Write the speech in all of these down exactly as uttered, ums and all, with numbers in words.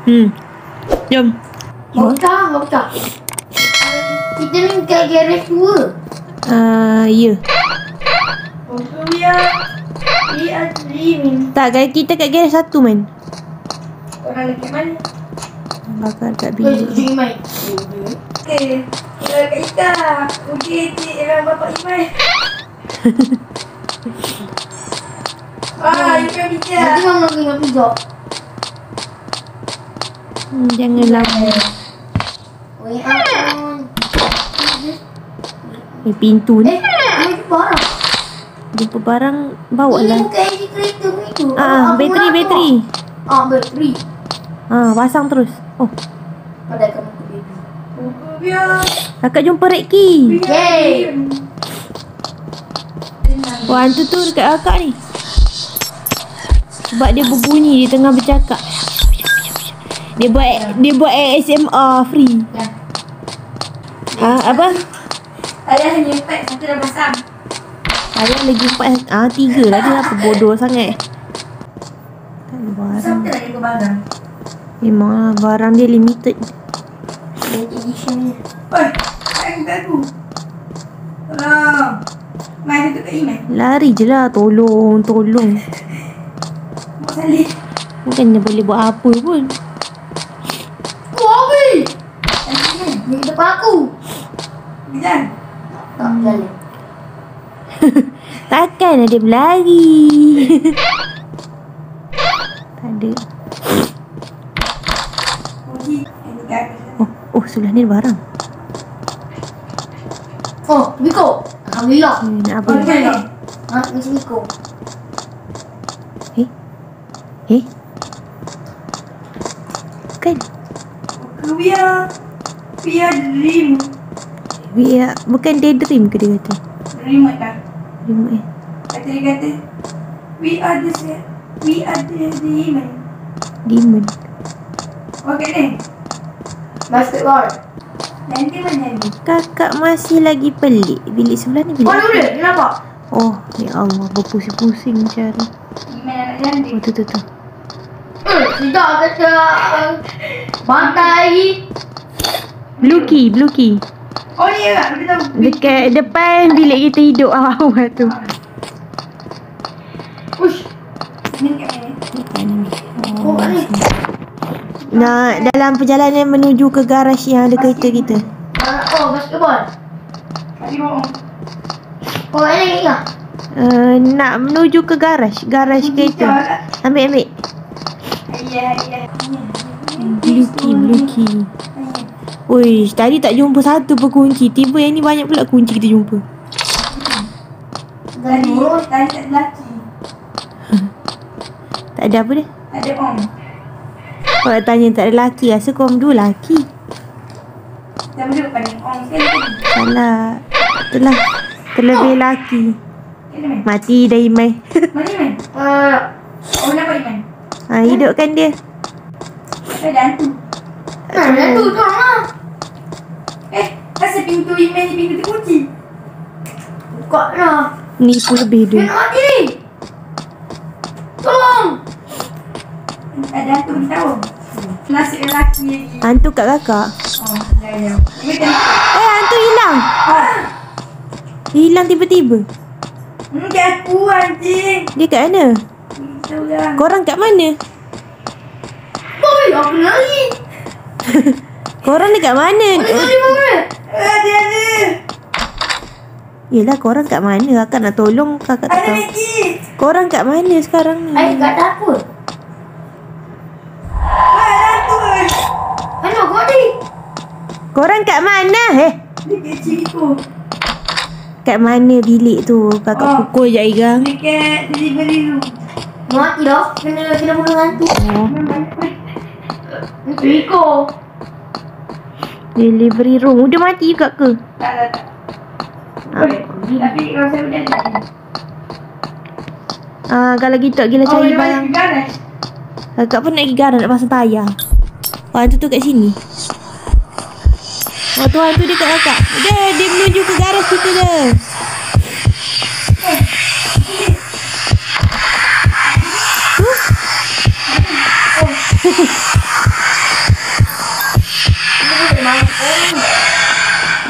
Hmm. Jom. Bocah, bocah. Kita ni kat garage dua. Ah, uh, ya. Untuk dia, dia dreaming. Tak, guys, kita kat garage satu, man. Orang lagi mana? Bakar kat Eh, bilik. dreaming. Okay. Kalau kat Ika, mungkin orang bapak Iman. Ah, Ika bijak. Nanti orang lagi nak pijak. Hmm, jangan lama. Wait, ah. Eh, pintu ni. Eh, ini barang. Jumpa barang, bawa Ini lah. bukan engine kereta begitu. Ah, bateri, bateri. Ah, bateri. Ah, pasang terus. Oh, Padahal kamu tu baby. Buku dia. kakak jumpa red key. Yay. Wah, hantu tu dekat kakak ni. Sebab dia berbunyi, dia tengah bercakap. Dia buat dia buat A S M R free. Ya. Ha, apa? Ada hanya empat, satu dah pasang. Ada lagi empat. Ah, tiga lagi apa bodoh sangat. Tak ada barang. Siapa lagi ke barang? Memang barang dia limited. Limited edition ni. Oi, sayang kat aku. Tolong. Mai tu kat email. Lari je lah, tolong, tolong. Mak salih. Bukannya boleh buat apa pun. Oh, Abi. Ni depan aku. Jalan. Tak jalan. Takkan ada berlari. Tak ada. Oh, oh sebelah ni ada barang. Oh, Biko. Alhamdulillah. Hmm, nak apa? Okay. Ha, macam Biko. Eh? Eh? Kan? Biar Biar dream. Biar, bukan daydream ke dia kata? Dream kan? Dream eh? Kata dia kata We are the We are the demon. Demon. Okay ni. Basketball. Nanti mana ni? Kakak masih lagi pelik. Bilik sebelah ni bilik. Oh, dulu dia nampak? Oh, ya Allah, berpusing-pusing macam ni. Demon anak cantik. Oh, tu tu tu. Eh, tidak kata bantai. Blue key, blue key. Oh, ni lah. Dia tahu. Dekat depan bilik kita hidup awal tu. Ush. Ni kat mana? Oh, kat ni. Nah, dalam perjalanan menuju ke garaj yang ada kereta kita. Oh, basketball. Kali bohong. Oh, ini lah. Uh, nak menuju ke garaj, garaj kereta. Ambil, ambil. Ayah, ayah. Blue key, blue key. Uish, tadi tak jumpa satu pun kunci. Tiba yang ni banyak pula kunci kita jumpa. Tadi, tadi tak ada lelaki. Tak ada apa dia? Ada om. Kalau tanya tak ada lelaki, rasa korang dua lelaki. Dah duduk pada om sekali tadi. Salah. Itulah. Terlebih lelaki. Kena main. Mati dah Iman. Mana Iman? Uh, oh, nampak Iman? Ha, hidupkan dia. Ada hantu. Ada hantu tu lah. Eh, asal pintu Iman ni pintu terkunci? Buka lah. Nipu lebih Dia dia. nak mati ni. Tolong. Ada hantu di tahu. Nasib lelaki lagi. Hantu kat kakak. Oh, dah dah. Iman tadi. Eh, hantu hilang. Ah. Hilang tiba-tiba. Hmm, kat aku anjing. Dia kat mana? Tahu lah. Korang kat mana? Oi, aku lari. Korang dekat mana? Boleh lari mana? Ada ada. Yelah, korang kat mana? Kakak nak tolong, kakak tak Ada tahu. lagi. Korang kat mana sekarang ni? Ai kat dapur. Ada tu. Mana kau ni? Korang kat mana? Eh, Dekat Ciko. kat mana bilik tu? Kakak Oh. pukul je Aigang. Dekat delivery room. Mati dah. Kena kena bunuh hantu. Oh. Ciko. Delivery room. Udah mati juga ke? Tak tak tak. Boleh. Tapi kalau saya udah tak. Ah, kalau gitu tak gila cari barang. Garas. Kakak pun nak pergi garang nak pasang tayar. Oh, hantu tu kat sini. Oh, tu hantu dia kat kakak. Dia, dia menuju ke garaj kita dah. Eh.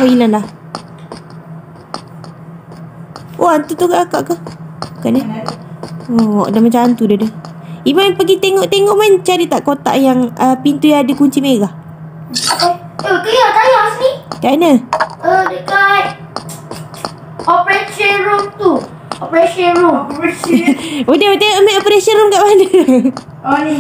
Oh, hilang dah. Oh, hantu tu kat akak ke? Bukan eh? Oh, dah macam hantu dia dah. Iman pergi tengok-tengok Man. Cari tak kotak yang uh, pintu yang ada kunci merah. Eh, eh kaya tayar sini. Kat mana? Uh, dekat operation room tu. Operation room. Operation. Udah, tengok ambil operation room kat mana? Oh ni.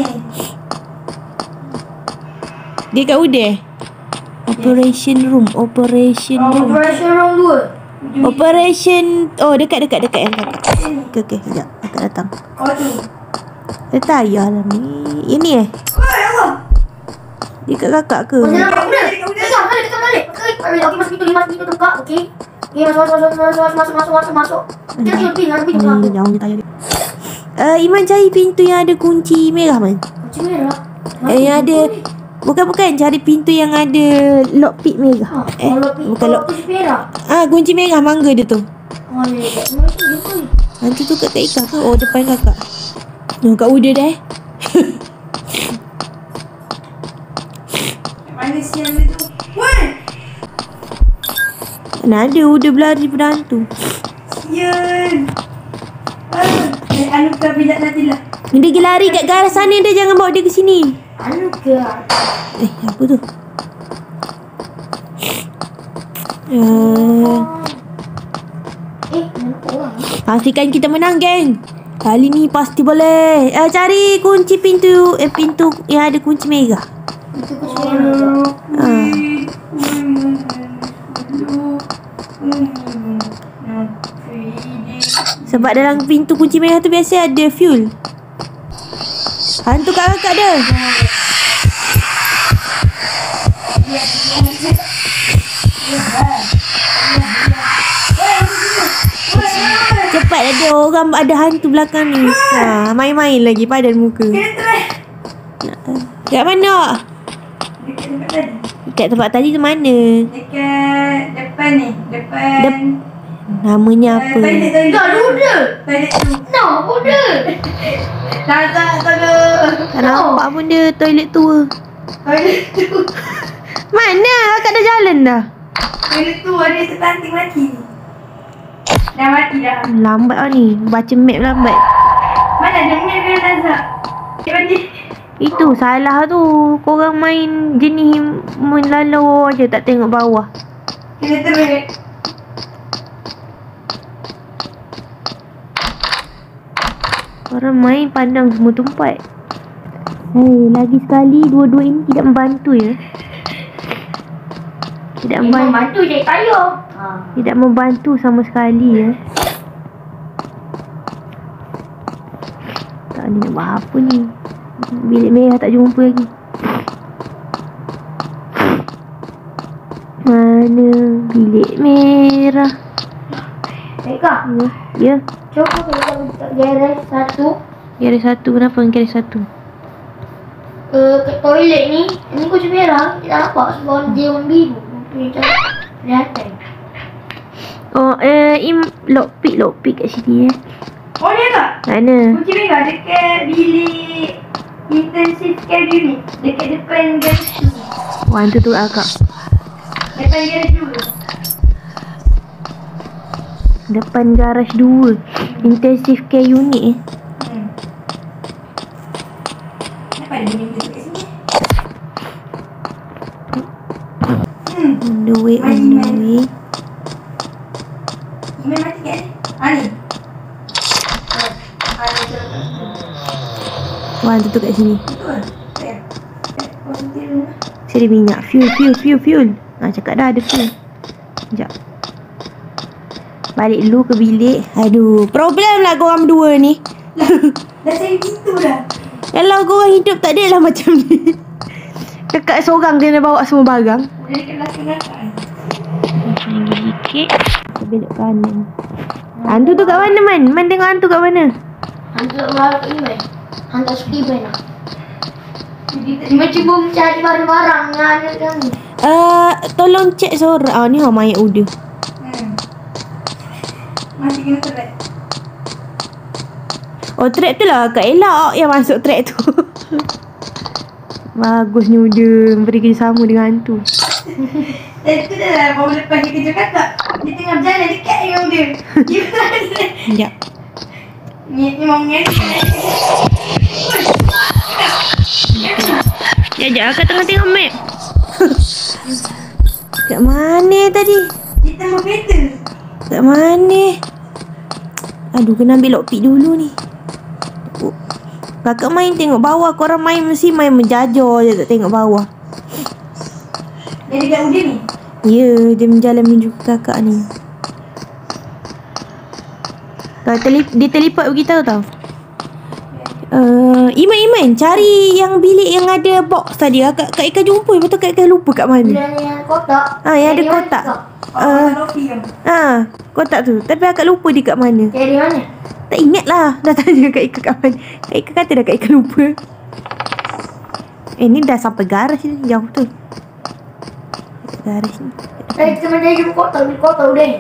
Dia kat Udah. Operation room, operation Oh, room. operation room dua. Operation. Oh, dekat dekat dekat yang kakak. Okey okey, sekejap. Kakak datang. Oh tu. Dia tayar lah ni. Ini eh. Oh, ya Allah. Dia kat kakak ke? Oh, jangan udah. Tekan balik, tekan balik. Okey, okey masuk pintu, masuk pintu buka. Okey. Okey, masuk masuk masuk masuk masuk masuk masuk masuk masuk. Jangan lebih, jangan lebih. Ni jauh ni tayar dia. Uh, Iman cari pintu yang ada kunci merah Man. Kunci merah. Eh, yang ada. Bukan-bukan, cari pintu yang ada lockpick merah. Ha, Eh, kalau pi- bukan kalau lock. kunci merah. Ah, kunci merah mangga dia tu. Oh, ya, ya. Mesti gitu. Hantu tu kat Kak Ika ke? Oh, depan kakak. Oh, kat Uda dah eh. Mana siang dia tu? Woi. Mana ada Uda berlari pada hantu. Sian. Ah, eh, anu ke bilik nanti lah. Dia pergi lari kat arah sana dia, jangan bawa dia ke sini. Anu ke? Eh, apa tu? Uh, Eh, nampak orang. pastikan kita menang, geng. Kali ni pasti boleh. Eh, cari kunci pintu. Eh, pintu yang ada kunci merah. Itu kunci merah. Ah. Sebab dalam pintu kunci merah tu biasa ada fuel. Hantu kat kakak dia. Cepat ada orang ada hantu belakang ni. Ha, main-main lagi padan muka. Kat mana? Dekat tempat tadi. Kat tempat tadi tu mana? Dekat depan ni. Depan. Dep Namanya apa? Toilet, toilet. Dah luda. Toilet tu. No, luda. Tak, tak, tak. Tak nampak pun dia toilet tua. Toilet tu. Mana? Kakak dah jalan dah. Toilet tu ada tertanting mati. Dah mati dah. Lambat lah ni. Baca map lambat. Mana ada map dia Nazak? Macam Itu salah tu. Korang main jenis melalau je, tak tengok bawah. Kena teruk. Orang main pandang semua tempat. Hei, lagi sekali dua-dua ini tidak membantu ya. Tidak membantu. Membantu je payung. Ha. Tidak membantu sama sekali ya. Tak ni nak buat apa ni? Bilik merah tak jumpa lagi. Mana bilik merah? Eka, Ya, ya. cuba kita buka garis satu. Garis satu, kenapa garis satu? Ke, ke toilet ni. Ni kunci merah. Kita nampak sebab dia warna biru. Macam kelihatan. Oh, eh, im lockpick, lockpick kat sini eh. Oh, dia tak? Mana? Kunci merah dekat bilik intensive care unit. Dekat depan garis tu. Wah, hantu tu agak. Depan garis dulu. Depan garaj dua. Intensive care unit eh. Hmm. Kenapa ada bunyi dekat sini? Hmm. On the way, on the way. Email mati kat ni? Ha ni. Ha ni tu. Wah, hantu tu kat sini. Betul. Ya. Oh, sendiri rumah. Saya ada minyak. Fuel, fuel, fuel, fuel. Ha, cakap dah ada fuel. Sekejap. Balik dulu ke bilik. Aduh, problem lah korang berdua ni. Dah cari pintu dah. Kalau korang hidup tak ada lah macam ni. Kakak seorang kena bawa semua barang. Boleh dekat belakang-belakang. Lagi sikit. Kita belok kanan. Hantu tu kat mana Man? Man tengok hantu kat mana? Hantu tak berharap ke email. Hantu tak suka email lah. Dia cuba mencari barang-barang yang ada dalam ni. Uh, tolong cek seorang. Ah, ni ha mayat Uda. Hmm. Masih kena terat. Oh, trap tu lah Kak Elak yang masuk trap tu. Bagusnya Uda beri kerjasama dengan hantu. Eh, tu dah lah. Baru lepas dia kerja kakak. Dia tengah berjalan dekat dengan dia. Gimana dia? Sekejap. Ni memang ngerik. Sekejap, sekejap. Akak tengah tengok map. Kat mana tadi? Kita mau kereta. Kat mana? Aduh, kena ambil lockpick dulu ni. Oh. Kakak main tengok bawah. Korang main mesti main menjajah je, tak tengok bawah. Dia dekat Udin ni? Ya, dia menjalan menuju ke kakak ni. Kalau terlip, dia terlipat beritahu tau. Uh, Iman, Iman, cari yang bilik yang ada box tadi. Kak, Kak Ika jumpa. Betul Kak Ika lupa kat mana. Dia yang kotak. Ah, yang ada kotak. Uh, Ah, kotak tu. Tapi akak lupa dia kat mana. Dia di mana? Tak ingat lah. Dah tanya Kak Ika kat mana. Kak Ika kata dah Kak Ika lupa. Eh, ni dah sampai garaj ni. Jauh tu. Garaj ni. Eh, kita main jumpa kotak. Di kotak Udin.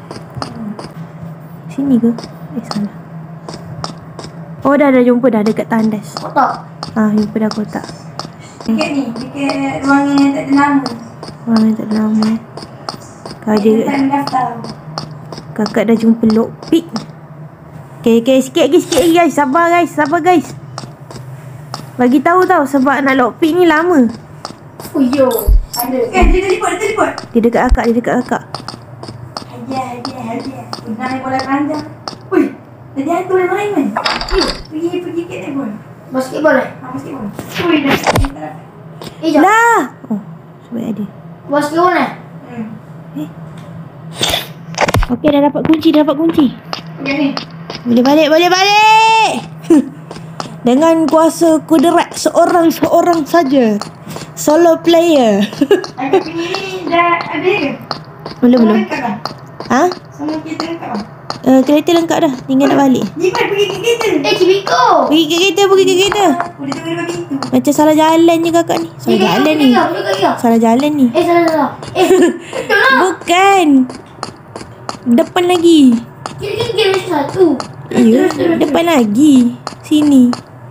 Sini ke? Eh, salah. Oh, dah dah jumpa dah dekat tandas. Kotak. Ah, jumpa dah kotak. Dekat ni. Dekat ruangan yang tak ada nama. Wah, tak ada nama. Kalau dia, Tak ada daftar. kakak dah jumpa lockpick. Okay, okay. Sikit lagi, sikit lagi guys. Sabar guys, sabar guys. Bagi tahu tau sebab nak lockpick ni lama. Oh, yo. Ada. Eh, dia teleport, dia teleport. Dia dekat akak, dia dekat akak. Hadiah, hadiah, hadiah. Nak main bola panjang. Ui, tadi hantu dah main kan? Yuk, pergi, pergi kat table. Basketball eh? Ha, basketball. Ui, dah. Eh, jom. Lah. Oh, sebab ada. Basketball eh? Hmm. Eh. Okey, dah dapat kunci, dah dapat kunci. Okey ni. Boleh balik, boleh balik. Dengan kuasa kudrat seorang-seorang saja. Solo player. Aku punya ni dah ada ke? Belum, belum. Lengkap dah? Ha? Semua kereta lengkap dah? Uh, kereta lengkap dah. Tinggal nak balik. Jimat pergi ke kereta. Eh, Cibiko. Pergi ke kereta, pergi ke kereta. Udah tunggu depan pintu. Macam salah jalan je kakak ni. Salah jalan ni. Salah jalan ni. Eh, salah, salah. Eh, betul lah. Bukan. Depan lagi. Kira-kira kira satu. Ya, depan lagi. Sini.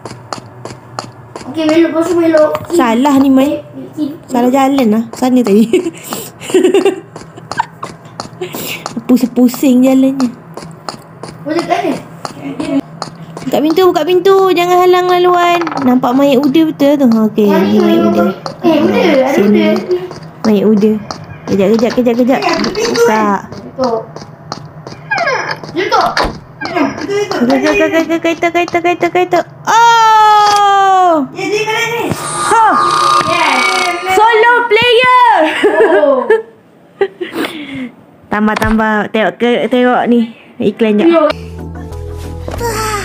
Okey, belok, lepas tu belok. Salah ni, Man. Salah jalan lah. Sana tadi. Pusing-pusing jalannya. Boleh kat mana? Buka pintu, buka pintu. Jangan halang laluan. Nampak mayat Uda betul tu? Okey, ni mayat Uda. Eh, Uda. Ada Sini. Uda. Mayat Uda. Kejap, kejap, kejap, kejap. Buka. Tutup. Tutup. Kejap, kejap, kejap, kejap, kejap, kejap, kejap. Oh! Ya, dia mana ni? Ha! Yes. Solo player! Oh. Tambah-tambah. Tengok ke, tengok ni. Iklan jap. Yo. Ah.